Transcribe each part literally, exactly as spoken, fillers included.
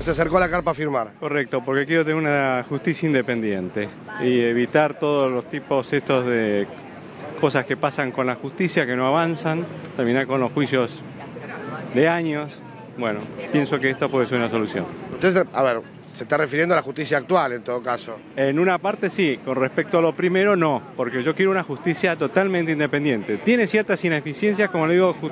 Se acercó a la carpa a firmar. Correcto, porque quiero tener una justicia independiente y evitar todos los tipos estos de cosas que pasan con la justicia, que no avanzan, terminar con los juicios de años. Bueno, pienso que esto puede ser una solución. Entonces, a ver, se está refiriendo a la justicia actual en todo caso. En una parte sí, con respecto a lo primero no, porque yo quiero una justicia totalmente independiente. Tiene ciertas ineficiencias, como le digo,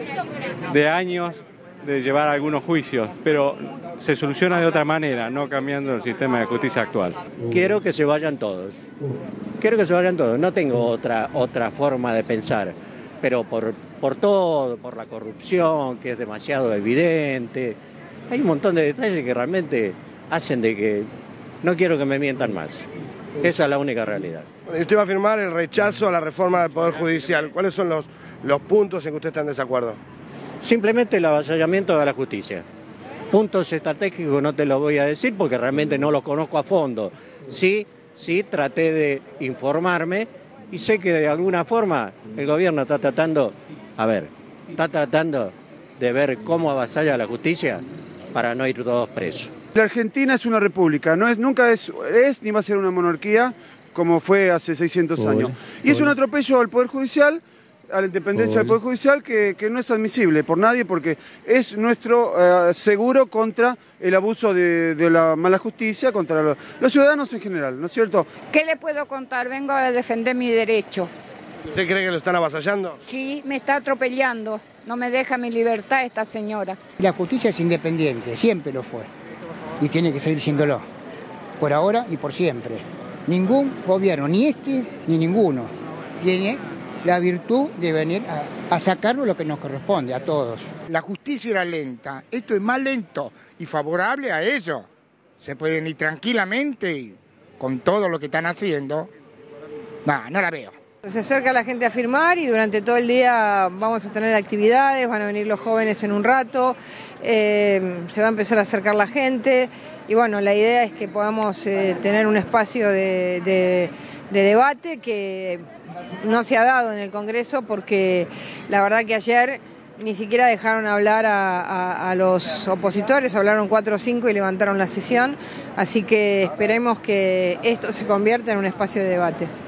de años de llevar algunos juicios, pero se soluciona de otra manera, no cambiando el sistema de justicia actual. Quiero que se vayan todos, quiero que se vayan todos, no tengo otra, otra forma de pensar, pero por, por todo, por la corrupción, que es demasiado evidente, hay un montón de detalles que realmente hacen de que no quiero que me mientan más. Esa es la única realidad. Usted va a firmar el rechazo a la reforma del Poder Judicial. ¿Cuáles son los, los puntos en que usted está en desacuerdo? Simplemente el avasallamiento de la justicia. Puntos estratégicos no te los voy a decir porque realmente no los conozco a fondo. Sí, sí, traté de informarme y sé que de alguna forma el gobierno está tratando, a ver, está tratando de ver cómo avasalla la justicia para no ir todos presos. La Argentina es una república, no es, nunca es, es ni va a ser una monarquía como fue hace seiscientos años. Y es un atropello al Poder Judicial, a la independencia del Poder Judicial que, que no es admisible por nadie porque es nuestro eh, seguro contra el abuso de, de la mala justicia, contra los, los ciudadanos en general, ¿no es cierto? ¿Qué le puedo contar? Vengo a defender mi derecho. ¿Usted cree que lo están avasallando? Sí, me está atropellando, no me deja mi libertad esta señora. La justicia es independiente, siempre lo fue, y tiene que seguir siéndolo, por ahora y por siempre. Ningún gobierno, ni este ni ninguno, tiene la virtud de venir a, a sacarnos lo que nos corresponde a todos. La justicia era lenta, esto es más lento y favorable a ello. Se pueden ir tranquilamente con todo lo que están haciendo. No, no la veo. Se acerca la gente a firmar y durante todo el día vamos a tener actividades, van a venir los jóvenes en un rato, eh, se va a empezar a acercar la gente y bueno, la idea es que podamos eh, tener un espacio de, de, de debate que no se ha dado en el Congreso porque la verdad que ayer ni siquiera dejaron hablar a, a, a los opositores, hablaron cuatro o cinco y levantaron la sesión, así que esperemos que esto se convierta en un espacio de debate.